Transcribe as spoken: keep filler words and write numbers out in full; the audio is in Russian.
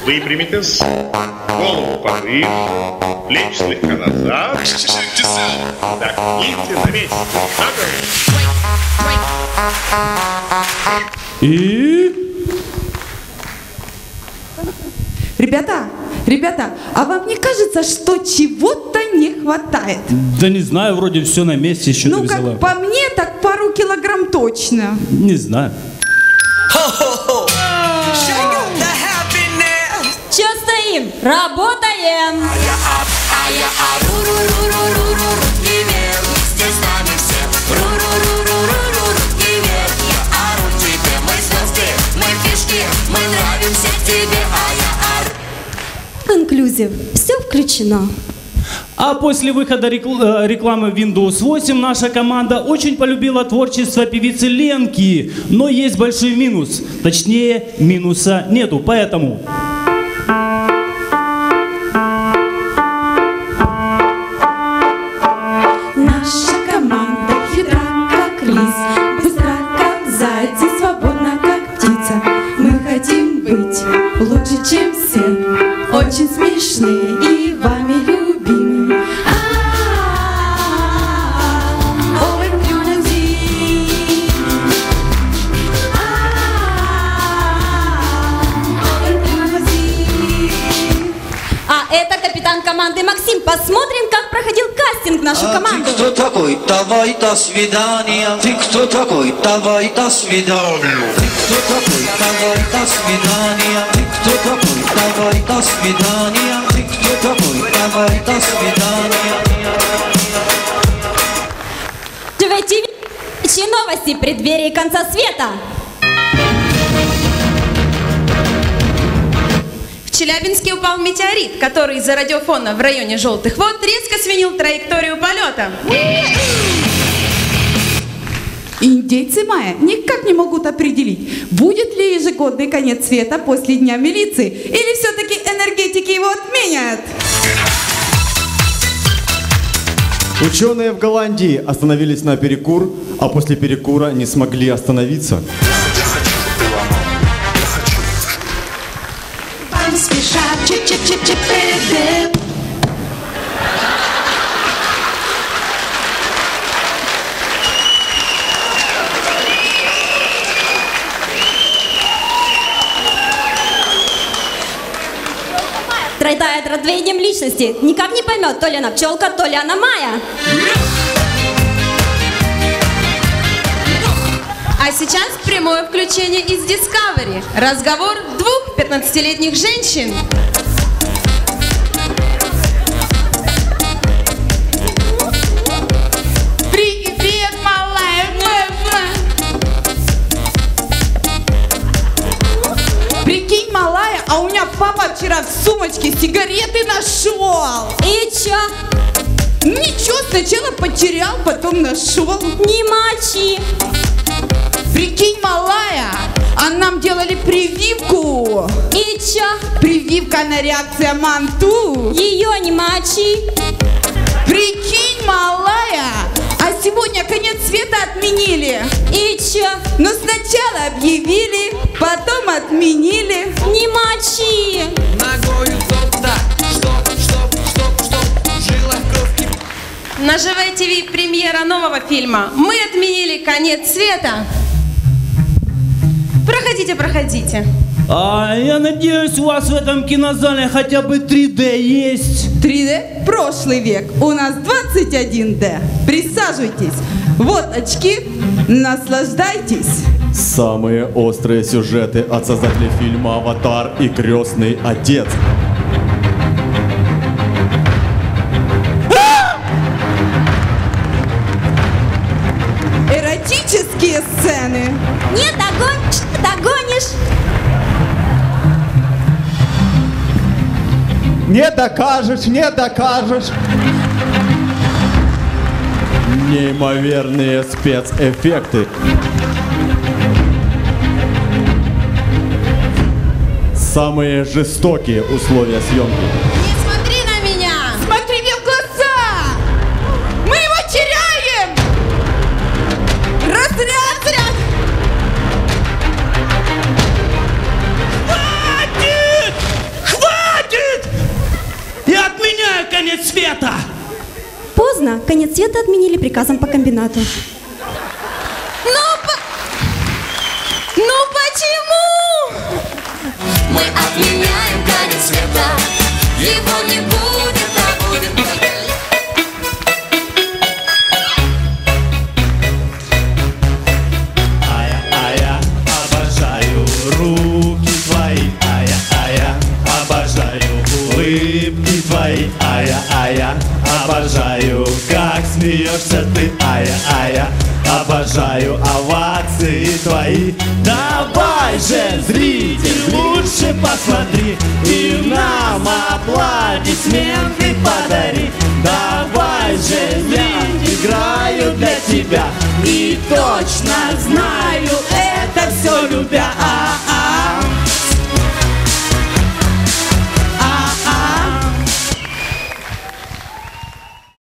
Выпрямитесь, голову повыше, плечи слегка назад. Вдохните на месте. И... Ребята, ребята, а вам не кажется, что чего-то не хватает? Да не знаю, вроде все на месте, еще Ну, ты взяла. как по мне, так пару килограмм точно. Не знаю. Че стоим? Работаем! Инклюзив. Все включено. А после выхода рекл- рекламы Windows восемь наша команда очень полюбила творчество певицы Ленки. Но есть большой минус. Точнее, минуса нету. Поэтому... Наша команда хитра, как лис, быстра, как заяц и свободна, как птица. Мы хотим быть лучше, чем все, очень смешные и вами любимые. А это капитан команды Максим. Посмотрим, как проходил кастинг в нашу А команду. ты кто такой? Давай до свидания. Ты кто такой? Давай до свидания. Ты кто такой? Давай до свидания. Ты кто такой? Давай до свидания. Ты кто такой? Давай до свидания. ТВ-ТВ новости в преддверии конца света. В Челябинске упал метеорит, который из-за радиофона в районе Желтых вод резко сменил траекторию полета. Индейцы майя никак не могут определить, будет ли ежегодный конец света после Дня милиции, или все-таки энергетики его отменят. Ученые в Голландии остановились на перекур, а после перекура не смогли остановиться. Страдает раздвоением личности. Никак не поймет, то ли она пчелка, то ли она Майя. А сейчас прямое включение из Discovery. Разговор двух пятнадцатилетних женщин. Привет, малая! Прикинь, малая, а у меня папа вчера в сумочке сигареты нашел. И чё? Ничего, сначала потерял, потом нашел. Не мочи. Прикинь, малая, а нам делали прививку. И чё? Прививка на реакция манту. Ее не мочи. Прикинь, малая, а сегодня конец света отменили. И чё? Но сначала объявили, потом отменили. Не мочи. Ногою стоп, так, стоп, стоп, стоп, стоп, жила кровь. На ЖВ-ТВ премьера нового фильма. Мы отменили конец света. Проходите, проходите. А я надеюсь, у вас в этом кинозале хотя бы три дэ есть. три дэ? Прошлый век. У нас двадцать один дэ. Присаживайтесь. Вот очки. Наслаждайтесь. Самые острые сюжеты от создателя фильма «Аватар» и «Крестный отец». Эротические сцены. Не догонишь, догонишь. Не докажешь, не докажешь. Неимоверные спецэффекты. Самые жестокие условия съемки. Не смотри на меня. Смотри мне в глаза. Мы его теряем. Разряд, разряд. университеты отменили приказом по комбинату. Ну, по... ну почему? Мы отменяем конец света, его не будет, а будет только Ая, ая, обожаю руки твои, ая, ая, обожаю улыбки твои, ая, ая, обожаю, как смеешься ты, ая, ая, обожаю овации твои. Давай же, зритель, лучше посмотри и нам аплодисменты подари. Давай же, я играю для тебя и точно знаю, это все любя.